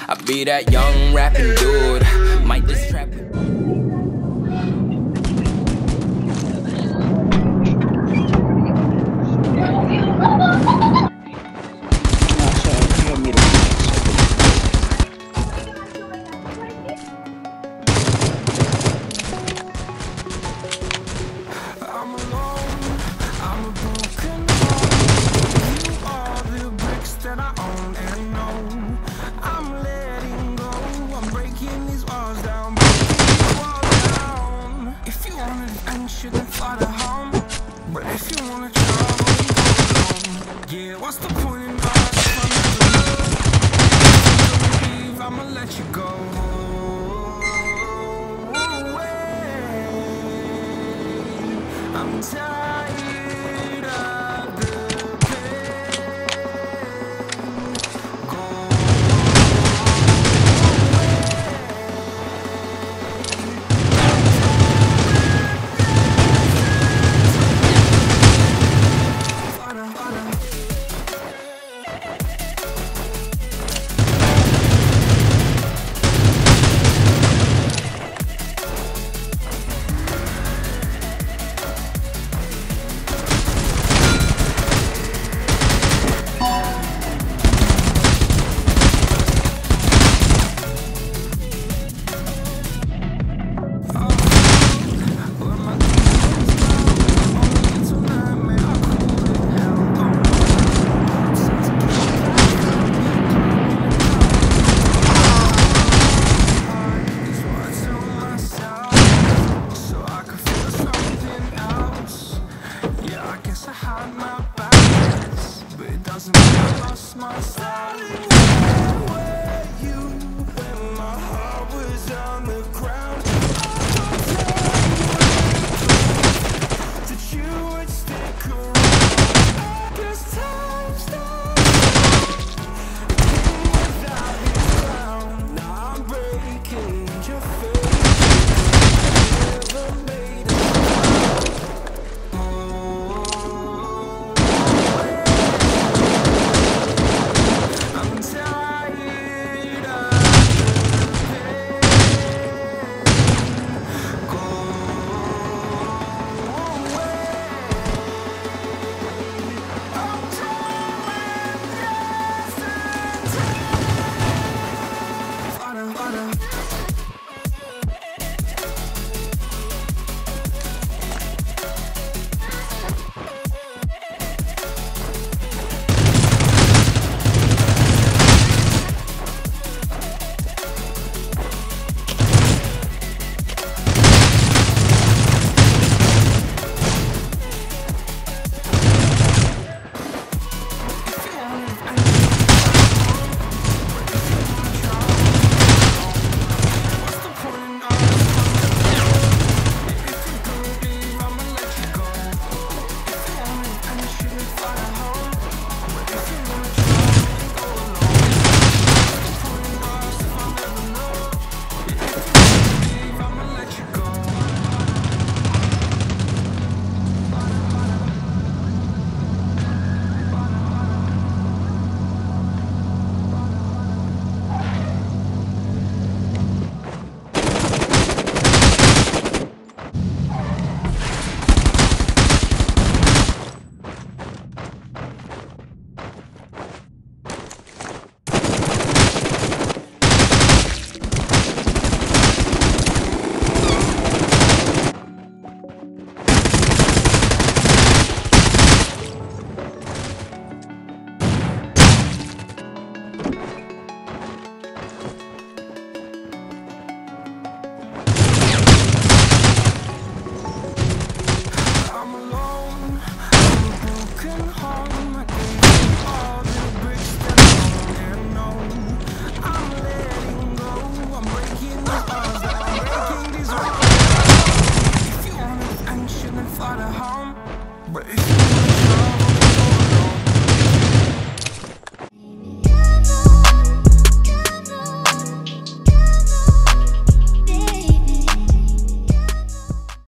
I be that young rapping dude, might just trap it. Shouldn't fly to home, but if you wanna travel, yeah, what's the point in us if I'm never leave, I'ma let you go. I'm tired of the pain. Go I hide my battles, but it doesn't mean I lost my style. Where you when my heart was on the ground, that you would stick around. 'Cause time stops without his crown. Now I'm breaking your face. Never made it. But if